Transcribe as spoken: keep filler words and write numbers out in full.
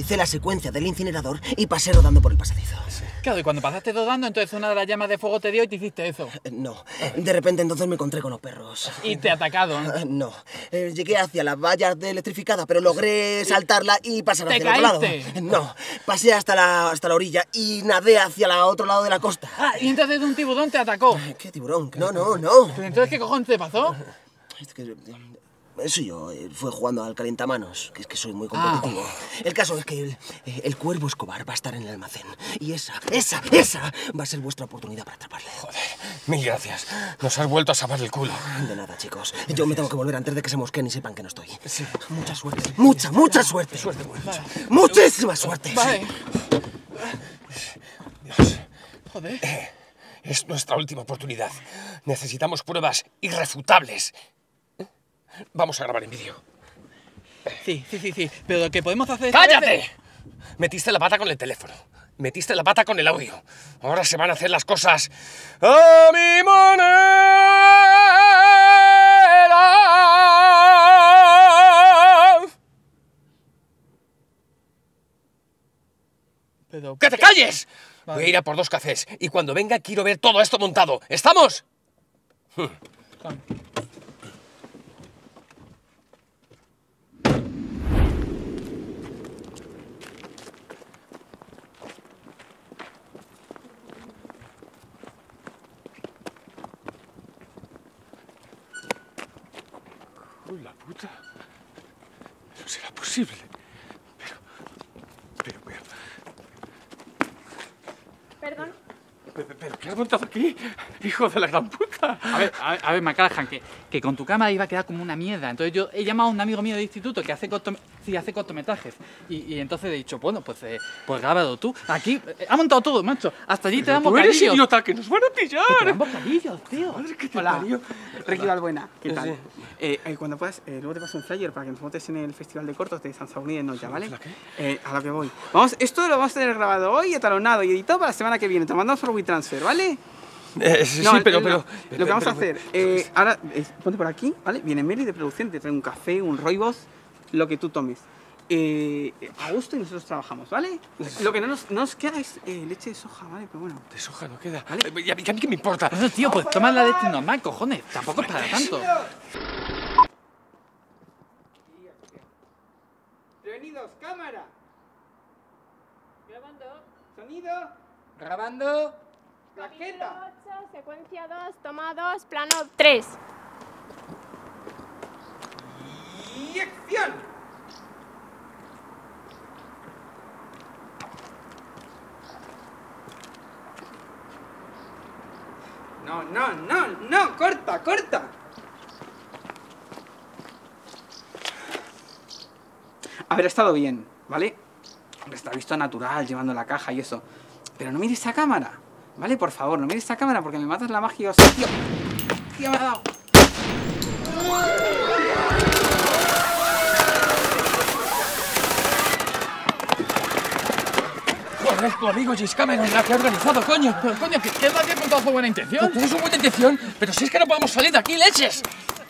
realicé la secuencia del incinerador y pasé rodando por el pasadizo. Sí. Claro, y cuando pasaste rodando, entonces una de las llamas de fuego te dio y te hiciste eso. Eh, no, de repente entonces me encontré con los perros. Y te ha atacado, ¿no? Eh, no, eh, llegué hacia la valla de electrificada, pero logré saltarla y pasar ¿Te hacia el otro caíste? lado. No, pasé hasta la, hasta la orilla y nadé hacia el otro lado de la costa. Ah, y entonces un tiburón te atacó. ¿Qué tiburón? No, no, no. Pero entonces, ¿qué cojones te pasó? Es que... Eso yo, eh, fue jugando al calentamanos, que es que soy muy competitivo. Ah. El caso es que el, el Cuervo Escobar va a estar en el almacén. Y esa, esa, esa va a ser vuestra oportunidad para atraparle. Joder, mil gracias. Nos has vuelto a salvar el culo. De nada, chicos. Yo me tengo que volver antes de que se mosqueen y sepan que no estoy. Sí. Mucha suerte. Mucha, mucha suerte. Suerte, mucha. Vale. Muchísima suerte. Vale. Dios. Joder. Eh, es nuestra última oportunidad. Necesitamos pruebas irrefutables. Vamos a grabar en vídeo. Sí, sí, sí, sí. Pero lo que podemos hacer... ¡Cállate! Metiste la pata con el teléfono. Metiste la pata con el audio. Ahora se van a hacer las cosas a mi manera. Pero... ¡Que te calles! Vale. Voy a ir a por dos cafés y cuando venga quiero ver todo esto montado. ¿Estamos? Vale. ¡Uy, la puta! No será posible. Pero... Pero, pero... Perdón. Pero, pero ¿qué has montado aquí? ¡Hijo de la gran puta! A ver, a ver, a ver McCallaghan, que, que con tu cámara iba a quedar como una mierda. Entonces yo he llamado a un amigo mío de instituto que hace, cortom sí, hace cortometrajes. Y, y entonces he dicho, bueno, pues, eh, pues grábalo tú. Aquí, eh, ha montado todo, macho. Hasta allí te dan ¡Tú bocadillos. eres idiota, que nos van a pillar! Que te dan bocadillos, tío. Madre que te Hola, parió. Ricky Balbuena, ¿qué tal? Sí. Eh, eh, cuando puedas, eh, luego te paso un flyer para que nos montes en el Festival de Cortos de San Saúl de Noya, ¿vale? ¿La qué? Eh, a lo que voy. Vamos, esto lo vamos a tener grabado hoy, etalonado y editado para la semana que viene. Te mandamos por WeTransfer, ¿vale? Eh, sí, No, sí, el- pero, el- pero... no. Lo que vamos a hacer, eh, ahora, eh, ponte por aquí, ¿vale? Viene Meli de producción, te trae un café, un rooibos, lo que tú tomes. Eh, a gusto y nosotros trabajamos, ¿vale? Lo que no nos, no nos queda es eh, leche de soja, ¿vale? Pero bueno. De soja no queda. ¿Vale? Eh, ¿Y a mí, a mí qué me importa? Bueno, tío, pues toma la leche normal, cojones. Tampoco es para tanto. Prevenidos, cámara. Grabando. Sonido. Grabando. Plaqueta. ocho, secuencia dos, toma dos, plano tres. Y acción. No, no, no, no, corta, corta. Haber estado bien, ¿vale? Está visto natural, llevando la caja y eso. Pero no mires esa cámara, ¿vale? Por favor, no mires esa cámara porque me matas la magia. O sea, tío, tío, me ha dado. Joder, tu amigo James Cameron, la que ha organizado, coño. Pero coño, ¿qué, qué es la que he contado con buena intención? Tienes una buena intención, pero si es que no podemos salir de aquí, leches.